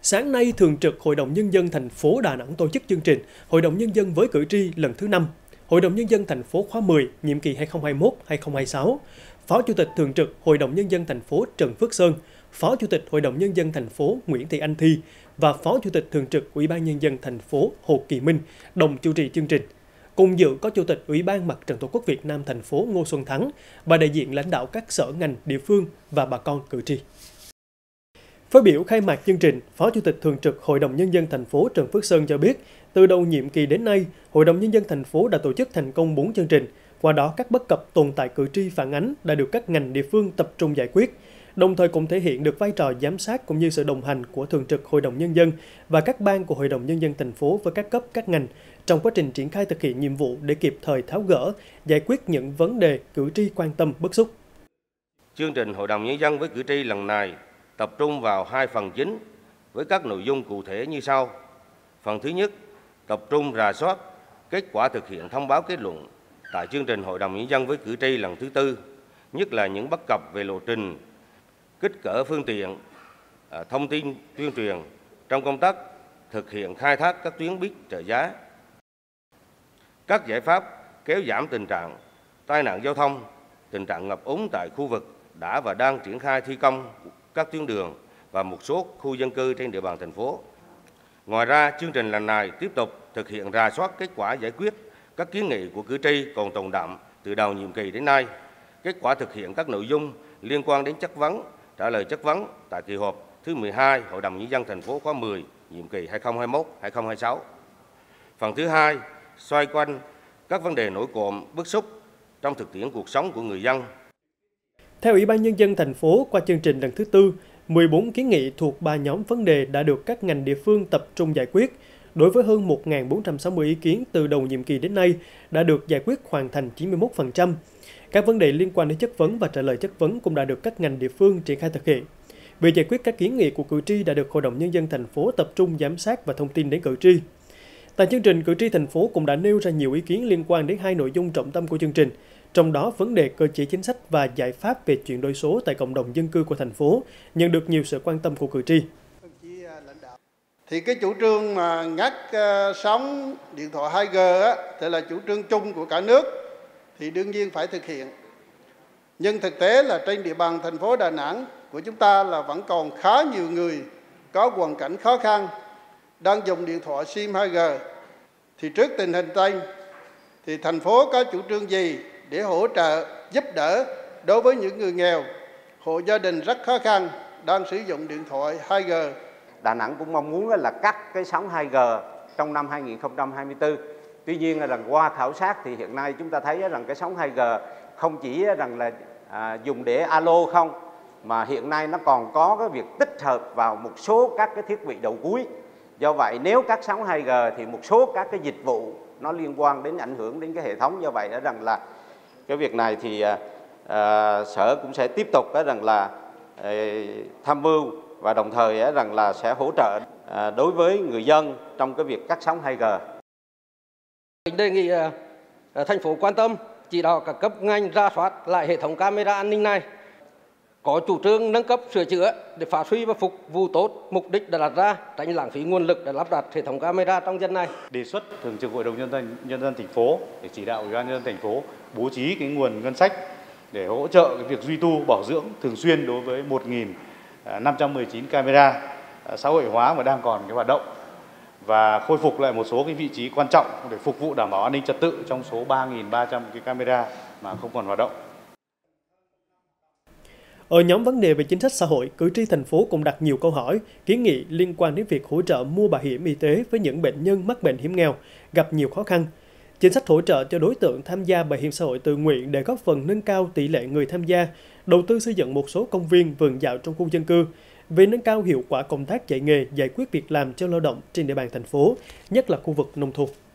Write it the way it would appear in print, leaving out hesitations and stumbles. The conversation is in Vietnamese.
Sáng nay, Thường trực Hội đồng Nhân dân thành phố Đà Nẵng tổ chức chương trình Hội đồng Nhân dân với cử tri lần thứ 5, Hội đồng Nhân dân thành phố khóa 10, nhiệm kỳ 2021-2026. Phó Chủ tịch Thường trực Hội đồng Nhân dân thành phố Trần Phước Sơn, Phó Chủ tịch Hội đồng Nhân dân thành phố Nguyễn Thị Anh Thi và Phó Chủ tịch Thường trực Ủy ban Nhân dân thành phố Hồ Kỳ Minh đồng chủ trì chương trình. Cùng dự có Chủ tịch Ủy ban Mặt trận Tổ quốc Việt Nam thành phố Ngô Xuân Thắng và đại diện lãnh đạo các sở ngành địa phương và bà con cử tri. Phát biểu khai mạc chương trình, Phó Chủ tịch Thường trực Hội đồng Nhân dân thành phố Trần Phước Sơn cho biết, từ đầu nhiệm kỳ đến nay, Hội đồng Nhân dân thành phố đã tổ chức thành công 4 chương trình. Qua đó, các bất cập tồn tại cử tri phản ánh đã được các ngành địa phương tập trung giải quyết, đồng thời cũng thể hiện được vai trò giám sát cũng như sự đồng hành của Thường trực Hội đồng Nhân dân và các ban của Hội đồng Nhân dân thành phố với các cấp, các ngành trong quá trình triển khai thực hiện nhiệm vụ để kịp thời tháo gỡ, giải quyết những vấn đề cử tri quan tâm bức xúc. Chương trình Hội đồng Nhân dân với cử tri lần này tập trung vào hai phần chính với các nội dung cụ thể như sau. Phần thứ nhất, tập trung rà soát kết quả thực hiện thông báo kết luận tại chương trình Hội đồng Nhân dân với cử tri lần thứ 4, nhất là những bất cập về lộ trình, kích cỡ phương tiện, thông tin tuyên truyền trong công tác thực hiện khai thác các tuyến buýt trợ giá. Các giải pháp kéo giảm tình trạng tai nạn giao thông, tình trạng ngập úng tại khu vực đã và đang triển khai thi công các tuyến đường và một số khu dân cư trên địa bàn thành phố. Ngoài ra, chương trình lần này tiếp tục thực hiện rà soát kết quả giải quyết các kiến nghị của cử tri còn tồn đọng từ đầu nhiệm kỳ đến nay, kết quả thực hiện các nội dung liên quan đến chất vấn, trả lời chất vấn tại kỳ họp thứ 12 Hội đồng Nhân dân thành phố khóa 10, nhiệm kỳ 2021-2026. Phần thứ hai, xoay quanh các vấn đề nổi cộm, bức xúc trong thực tiễn cuộc sống của người dân. Theo Ủy ban Nhân dân thành phố, qua chương trình lần thứ 4, 14 kiến nghị thuộc 3 nhóm vấn đề đã được các ngành địa phương tập trung giải quyết. Đối với hơn 1.460 ý kiến từ đầu nhiệm kỳ đến nay đã được giải quyết hoàn thành 91%. Các vấn đề liên quan đến chất vấn và trả lời chất vấn cũng đã được các ngành địa phương triển khai thực hiện. Việc giải quyết các kiến nghị của cử tri đã được Hội đồng Nhân dân thành phố tập trung giám sát và thông tin đến cử tri. Tại chương trình, cử tri thành phố cũng đã nêu ra nhiều ý kiến liên quan đến hai nội dung trọng tâm của chương trình, trong đó vấn đề cơ chế chính sách và giải pháp về chuyển đổi số tại cộng đồng dân cư của thành phố nhận được nhiều sự quan tâm của cử tri. Thì cái chủ trương mà ngắt sóng điện thoại 2G á, thì là chủ trương chung của cả nước, thì đương nhiên phải thực hiện. Nhưng thực tế là trên địa bàn thành phố Đà Nẵng của chúng ta là vẫn còn khá nhiều người có hoàn cảnh khó khăn đang dùng điện thoại SIM 2G. Thì trước tình hình trên, thì thành phố có chủ trương gì để hỗ trợ, giúp đỡ đối với những người nghèo, hộ gia đình rất khó khăn đang sử dụng điện thoại 2G. Đà Nẵng cũng mong muốn là cắt cái sóng 2G trong năm 2024. Tuy nhiên là qua khảo sát thì hiện nay chúng ta thấy rằng cái sóng 2G không chỉ rằng là dùng để alo không, mà hiện nay nó còn có cái việc tích hợp vào một số các cái thiết bị đầu cuối. Do vậy nếu cắt sóng 2G thì một số các cái dịch vụ nó liên quan đến ảnh hưởng đến cái hệ thống. Do vậy rằng là cái việc này thì Sở cũng sẽ tiếp tục rằng là tham mưu và đồng thời rằng là sẽ hỗ trợ đối với người dân trong cái việc cắt sóng 2G. Đề nghị thành phố quan tâm chỉ đạo các cấp ngành rà soát lại hệ thống camera an ninh này, có chủ trương nâng cấp sửa chữa để phát huy và phục vụ tốt mục đích đã đặt ra, tránh lãng phí nguồn lực để lắp đặt hệ thống camera trong dân này. Đề xuất Thường trực Hội đồng Nhân dân thành phố để chỉ đạo Ủy ban Nhân dân thành phố bố trí cái nguồn ngân sách để hỗ trợ cái việc duy tu bảo dưỡng thường xuyên đối với 1.519 camera xã hội hóa mà đang còn cái hoạt động, và khôi phục lại một số cái vị trí quan trọng để phục vụ đảm bảo an ninh trật tự trong số 3.300 cái camera mà không còn hoạt động. Ở nhóm vấn đề về chính sách xã hội, cử tri thành phố cũng đặt nhiều câu hỏi, kiến nghị liên quan đến việc hỗ trợ mua bảo hiểm y tế với những bệnh nhân mắc bệnh hiểm nghèo, gặp nhiều khó khăn. Chính sách hỗ trợ cho đối tượng tham gia bảo hiểm xã hội tự nguyện để góp phần nâng cao tỷ lệ người tham gia, đầu tư xây dựng một số công viên, vườn dạo trong khu dân cư, về nâng cao hiệu quả công tác dạy nghề, giải quyết việc làm cho lao động trên địa bàn thành phố, nhất là khu vực nông thôn.